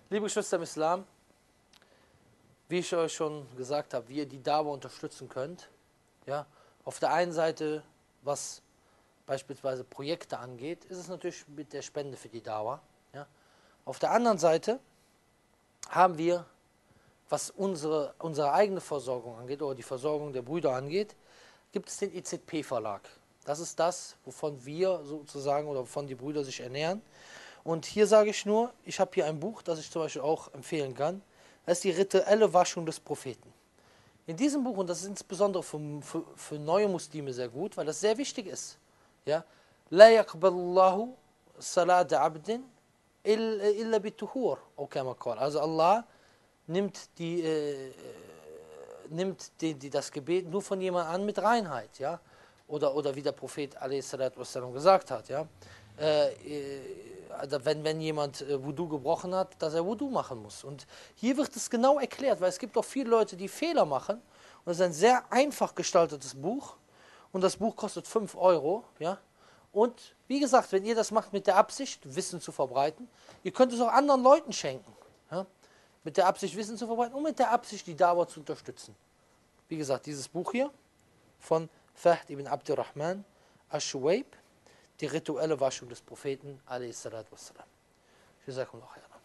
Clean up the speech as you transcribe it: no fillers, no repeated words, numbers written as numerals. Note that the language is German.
Liebe Geschwister im Islam, wie ich euch schon gesagt habe, wie ihr die Dawa unterstützen könnt. Ja, auf der einen Seite, was beispielsweise Projekte angeht, ist es natürlich mit der Spende für die Dawa. Ja. Auf der anderen Seite haben wir, was unsere eigene Versorgung angeht oder die Versorgung der Brüder angeht, gibt es den EZP-Verlag. Das ist das, wovon wir sozusagen oder wovon die Brüder sich ernähren. Und hier sage ich nur, ich habe hier ein Buch, das ich zum Beispiel auch empfehlen kann. Das ist die rituelle Waschung des Propheten. In diesem Buch, und das ist insbesondere für neue Muslime sehr gut, weil das sehr wichtig ist. Ja? La yaqbalullahu salat abdin illa bituhur, also Allah nimmt das Gebet nur von jemandem an mit Reinheit, ja, oder wie der Prophet a.s. gesagt hat, ja, also wenn jemand Wudu gebrochen hat, dass er Wudu machen muss. Und hier wird es genau erklärt, weil es gibt auch viele Leute, die Fehler machen. Und es ist ein sehr einfach gestaltetes Buch. Und das Buch kostet 5 Euro, ja. Und wie gesagt, wenn ihr das macht mit der Absicht, Wissen zu verbreiten, ihr könnt es auch anderen Leuten schenken. Ja? Mit der Absicht, Wissen zu verbreiten und mit der Absicht, die Dauer zu unterstützen. Wie gesagt, dieses Buch hier von Fahd ibn Abdurrahman Ash-Shuwaib, die rituelle Waschung des Propheten, a.s. Jazakumullah khairan.